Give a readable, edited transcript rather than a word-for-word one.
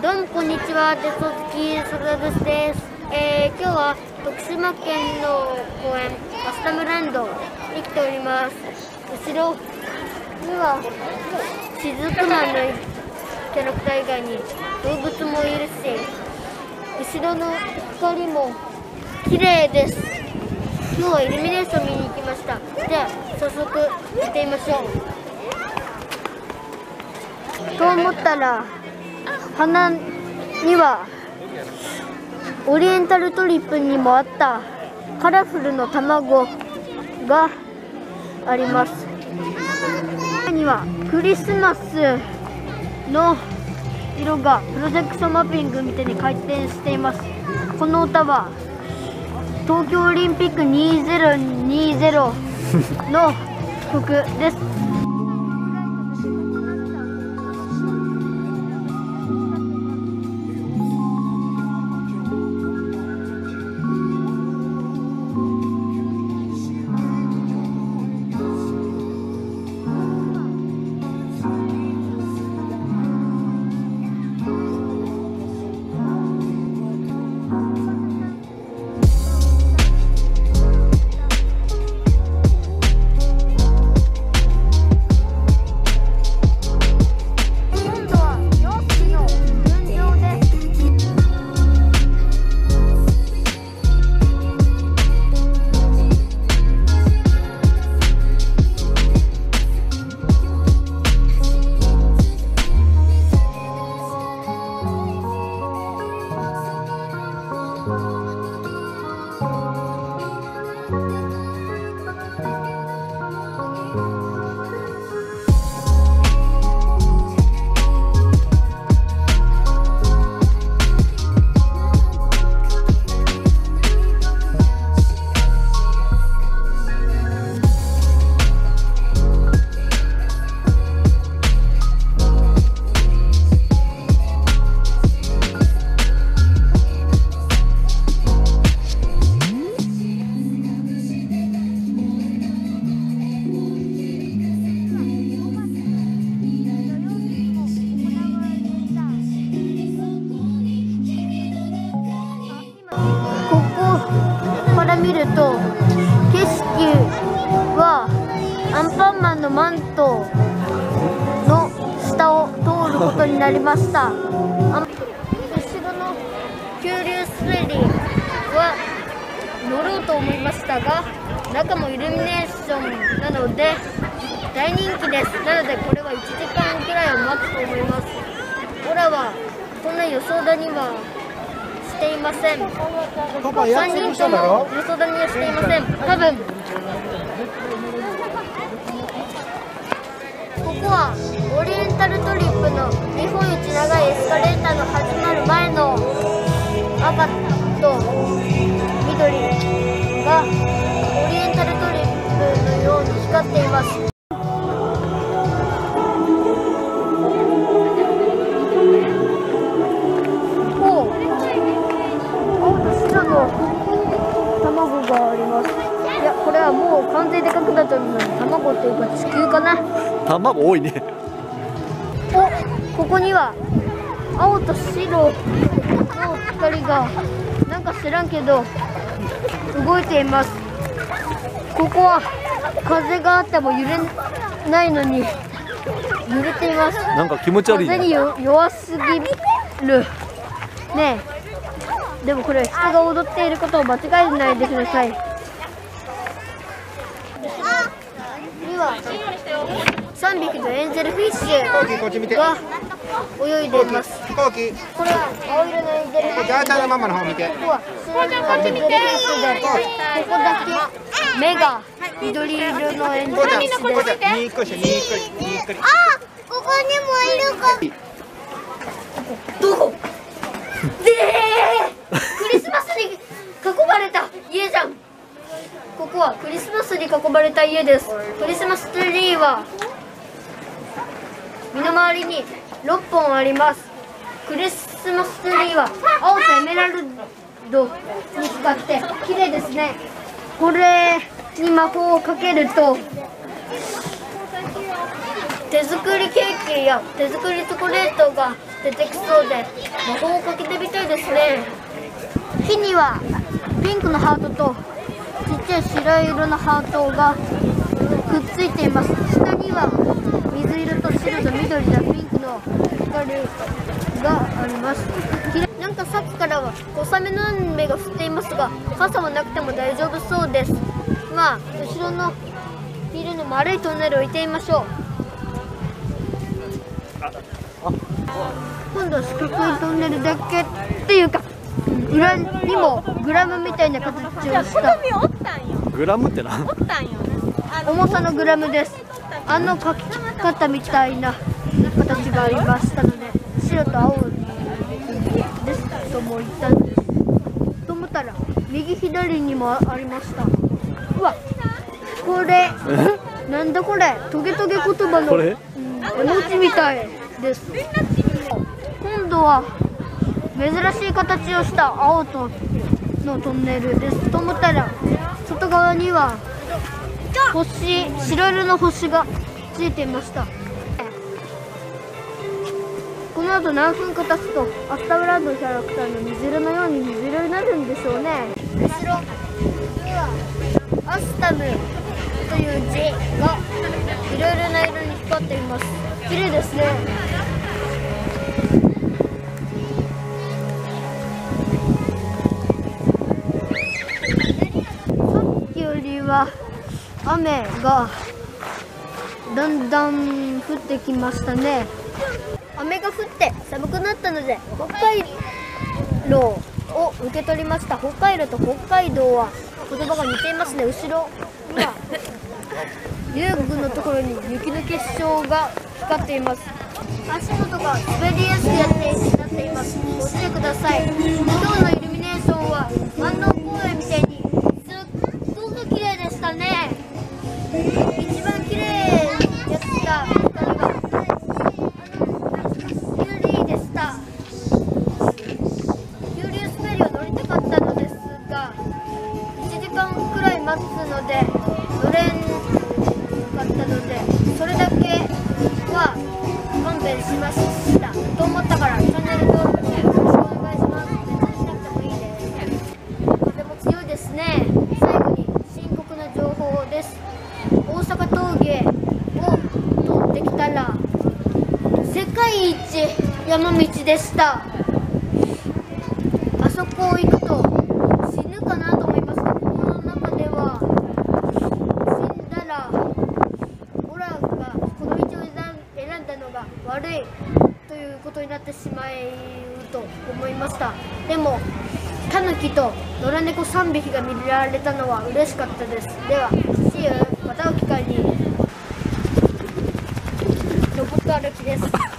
どうもこんにちは、鉄道好きソルダブスです。今日は徳島県の公園アスタムランドに来ております。後ろにはしずくマンのキャラクター以外に動物もいるし、後ろの光も綺麗です。今日はイルミネーション見に行きました。じゃあ早速行ってみましょう。と思ったら花にはオリエンタルトリップにもあったカラフルの卵があります。中にはクリスマスの色がプロジェクションマッピングみたいに回転しています。この歌は東京オリンピック2020の曲です。見ると景色はアンパンマンのマントの下を通ることになりました。後ろの急流滑りは乗ろうと思いましたが、中もイルミネーションなので大人気です。なのでこれは1時間くらいを待つと思います。オラはそんな予想だにはしていません。3人とも予想だにはしていません。多分ここはオリエンタルトリップの日本一長いエスカレーターの始まる前の赤と緑がオリエンタルトリップのように光っています。卵があります。いや、これはもう完全でかくなったのに卵っていうか地球かな。 卵多いね。 ここには青と白の光がなんか知らんけど動いています。ここは風があっても揺れないのに揺れています。 なんか気持ち悪いね。 風に弱すぎるねえ。でもこれ人が踊っていることを間違えないでください。には3匹のエンゼルフィッシュが泳いでいます。これは青色のエンゼルフィッシュで、ここは白のエンゼルフィッシュで、ここだけ目が緑色のエンゼルフィッシュです。あ、ここにもいるか。どこ？クリスマスに囲まれた家じゃん。ここはクリスマスに囲まれた家です。クリスマスツリーは身の回りに6本あります。クリスマスツリーは青とエメラルドに光って綺麗ですね。これに魔法をかけると手作りケーキや手作りチョコレートが出てきそうで魔法をかけてみたいですね。木にはピンクのハートとちっちゃい白色のハートがくっついています。下には水色と白と緑やピンクの光があります。なんかさっきからは小雨の雨が降っていますが、傘はなくても大丈夫そうです。まあ後ろのビルの丸いトンネルを行ってみましょう。今度は四角いトンネルだけっていうか、裏にもグラムみたいな形をしたグラムってな。 重さのグラムです。あの書き方みたいな形がありましたので、白と青ですとも言ったんですと思ったら、右左にもありました。うわ、これなんだこれ、トゲトゲ言葉のこれ絵文字みたいです。今度は珍しい形をした青とのトンネルですと思ったら、外側には星、白色の星がついていました。この後何分か経つとアスタブランドのキャラクターの水色のように水色になるんでしょうね。後ろにはアスタムという字がいろいろな色に光っています。綺麗ですね。さっきよりは雨がだんだん降ってきましたね。雨が降って寒くなったので北海道を受け取りました。北海道と北海道は言葉が似ていますね。後ろには遊具のところに雪の結晶が光っています。足元が滑りやすくなっています。ご注意ください。今日のイルミネーションは万能公園みたいにすっごく綺麗でしたね。一番綺麗やった光が待つので乗れんかったので、それだけは勘弁しましたと思ったからチャンネル登録よろしくお願いします。別にしなくてもいいです。風も強いですね。最後に深刻な情報です。大阪峠を通ってきたら世界一山道でした。あそこ行くと死ぬかなと思います。悪いということになってしまうと思いました。でもタヌキと野良猫3匹が見られたのは嬉しかったです。では See you。またの機会に。ロボット歩きです。